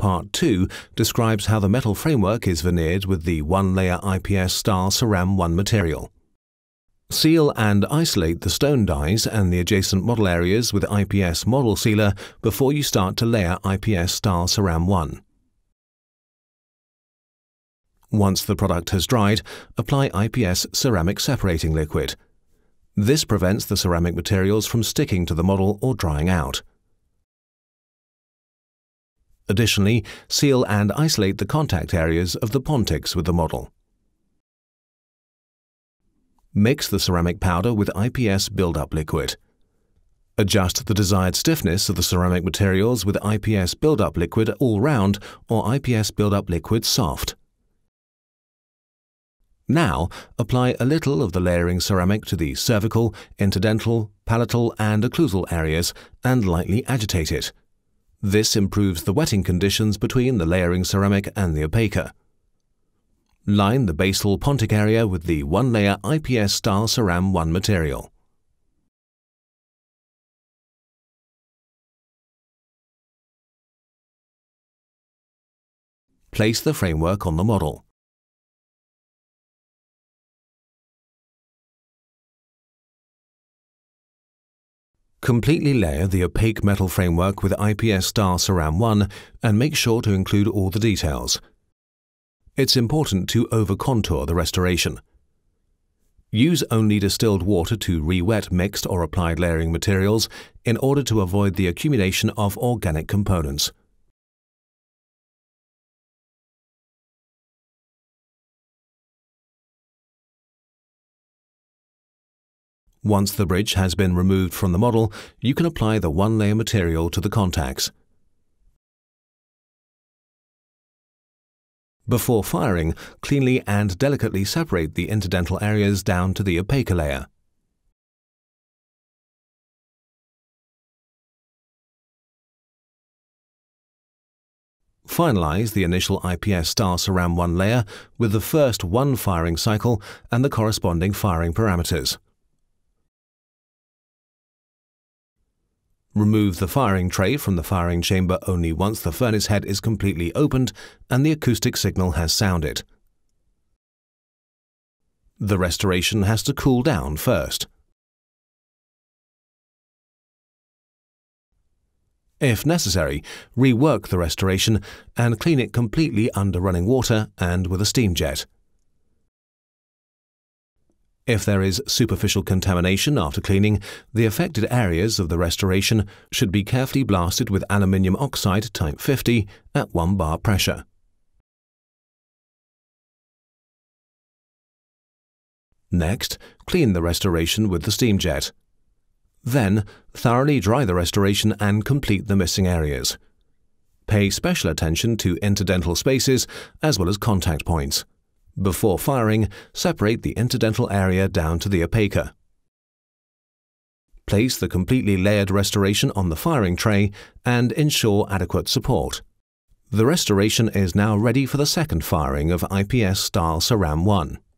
Part 2 describes how the metal framework is veneered with the one-layer IPS Style Ceram One material. Seal and isolate the stone dies and the adjacent model areas with IPS Model Sealer before you start to layer IPS Style Ceram One. Once the product has dried, apply IPS ceramic separating liquid. This prevents the ceramic materials from sticking to the model or drying out. Additionally, seal and isolate the contact areas of the pontics with the model. Mix the ceramic powder with IPS build-up liquid. Adjust the desired stiffness of the ceramic materials with IPS build-up liquid all round or IPS build-up liquid soft. Now, apply a little of the layering ceramic to the cervical, interdental, palatal and occlusal areas and lightly agitate it. This improves the wetting conditions between the layering ceramic and the opaca. Line the basal pontic area with the one-layer IPS Style Ceram One material. Place the framework on the model. Completely layer the opaque metal framework with IPS Style Ceram One and make sure to include all the details. It's important to over-contour the restoration. Use only distilled water to re-wet mixed or applied layering materials in order to avoid the accumulation of organic components. Once the bridge has been removed from the model, you can apply the one-layer material to the contacts. Before firing, cleanly and delicately separate the interdental areas down to the opaca layer. Finalize the initial IPS Style Ceram One layer with the first one firing cycle and the corresponding firing parameters. Remove the firing tray from the firing chamber only once the furnace head is completely opened and the acoustic signal has sounded. The restoration has to cool down first. If necessary, rework the restoration and clean it completely under running water and with a steam jet. If there is superficial contamination after cleaning, the affected areas of the restoration should be carefully blasted with aluminium oxide type 50 at 1 bar pressure. Next, clean the restoration with the steam jet. Then, thoroughly dry the restoration and complete the missing areas. Pay special attention to interdental spaces as well as contact points. Before firing, separate the interdental area down to the opaca. Place the completely layered restoration on the firing tray and ensure adequate support. The restoration is now ready for the second firing of IPS Style Ceram One.